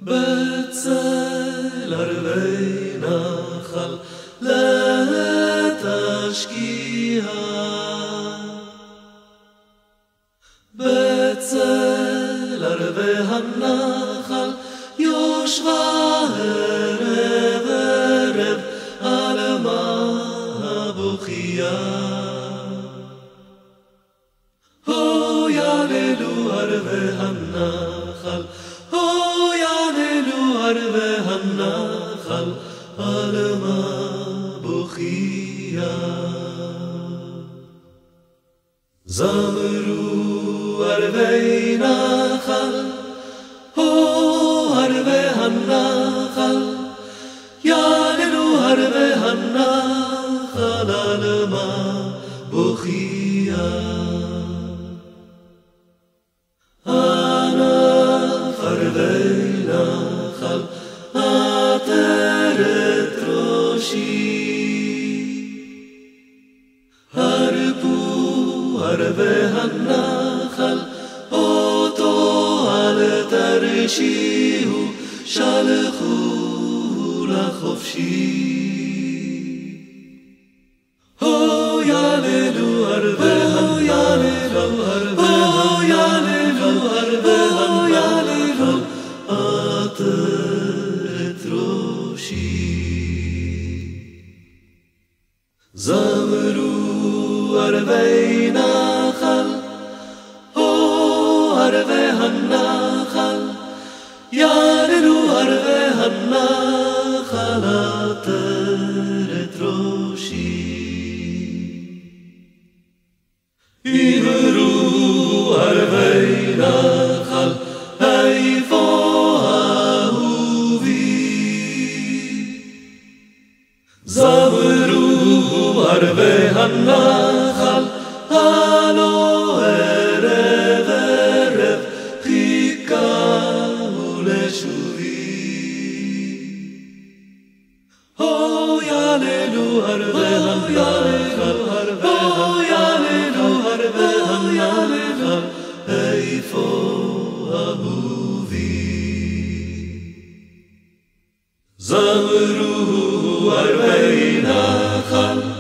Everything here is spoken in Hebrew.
בצל ערבי נחל לעת השקיעה, בצל ערבי הנחל יושבה ערב ערב עלמה הבוכייה. הו יעללו ערבי הנחל, הו יעללו ערבי הנחל עלמה בוכייה. זמרו ערבי נחל, הו ערבי הנחל, יעללו ערבי הנחל עלמה בוכייה. ענף ערבי נחל עטרת ראשי, הרפו ערבי הנחל אותו אל תרשיעו, שלחו לחופשי. הו יעללו ערבי הנחל, הו יעללו ערבי הנחל עטרת ראשי. זמרו ערבי נחל, הו ערבי הנחל, יעללו ערבי הנחל עטרת ראשי. אמרו ערבי נחל, איפה אהובי? זמרו ערבי הנחל, הלא ערב ערב חיכהו לשובי. הו יעללו ערבי הנחל, הו יעללו ערבי הנחל, איפה אהובי? זמרו ערבי נחל,